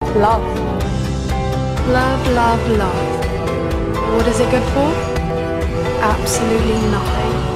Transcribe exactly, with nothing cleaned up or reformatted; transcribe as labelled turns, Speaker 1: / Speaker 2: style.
Speaker 1: Love.
Speaker 2: Love, love, love. What is it good for? Absolutely nothing.